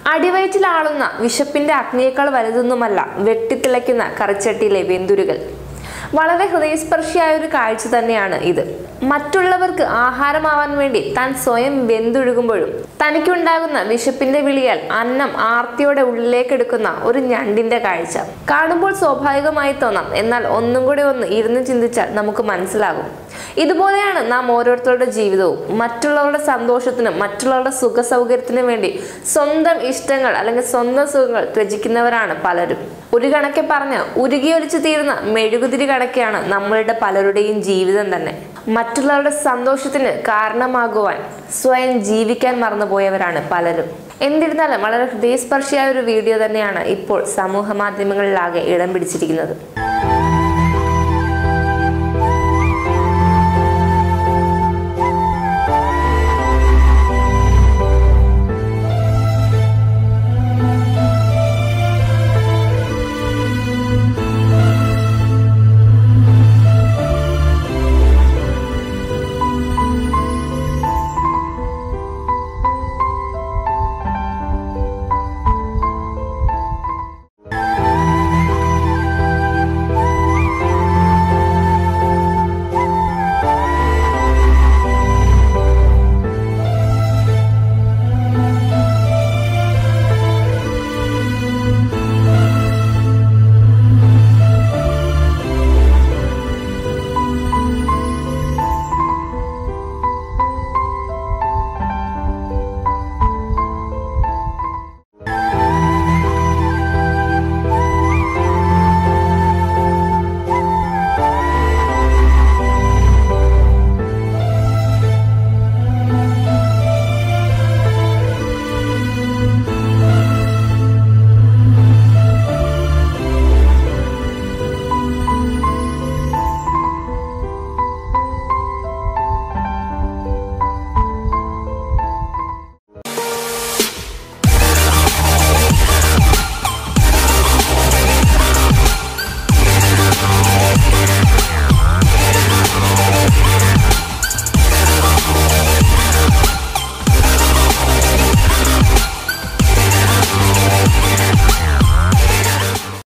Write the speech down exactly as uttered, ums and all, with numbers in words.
അടിവയറ്റിലാളുന്ന വിശപ്പിന്റെ അഗ്നിയേക്കാൾ വലുതൊന്നുമല്ല വെട്ടിത്തിളയ്ക്കുന്ന കറിച്ചട്ടിയിലെ വെന്തുരുകൾ. വളരെ ഹൃദയസ്പർശിയായ ഒരു കാഴ്ച തന്നെയാണ് ഇത്. മറ്റുള്ളവർക്ക് ആഹാരമാവാൻ വേണ്ടി താൻ സ്വയം വെന്തൊഴുകുമ്പോഴും തനിക്കുണ്ടാകുന്ന വിശപ്പിന്റെ വിളിയാൽ അന്നം ആർത്തിയോടെ ഉള്ളിലേക്കെടുക്കുന്ന ഒരു ഞണ്ടിന്റെ കാഴ്ച കാണുമ്പോൾ സ്വാഭാവികമായി തോന്നാം. എന്നാൽ ഒന്നും കൂടെ ഒന്ന് ഇരുന്ന് ചിന്തിച്ചാൽ നമുക്ക് മനസ്സിലാകും. ഇതുപോലെയാണ് നാം ഓരോരുത്തരുടെ ജീവിതവും. മറ്റുള്ളവരുടെ സന്തോഷത്തിനും മറ്റുള്ളവരുടെ സുഖ സൗകര്യത്തിനും വേണ്ടി സ്വന്തം ഇഷ്ടങ്ങൾ അല്ലെങ്കിൽ സ്വന്തം സുഖങ്ങൾ ത്യജിക്കുന്നവരാണ് പലരും. ഒരു കണക്കെ പറഞ്ഞ് ഉരുകിയൊലിച്ചു തീരുന്ന മെഴുകുതിരി കണക്കെയാണ് നമ്മളുടെ പലരുടെയും ജീവിതം തന്നെ. മറ്റുള്ളവരുടെ സന്തോഷത്തിന് കാരണമാകുവാൻ സ്വയം ജീവിക്കാൻ മറന്നുപോയവരാണ് പലരും. എന്നിരുന്നാലും വളരെ ഹൃദയസ്പർശിയായ ഒരു വീഡിയോ തന്നെയാണ് ഇപ്പോൾ സമൂഹ മാധ്യമങ്ങളിലാകെ ഇടം പിടിച്ചിരിക്കുന്നത്.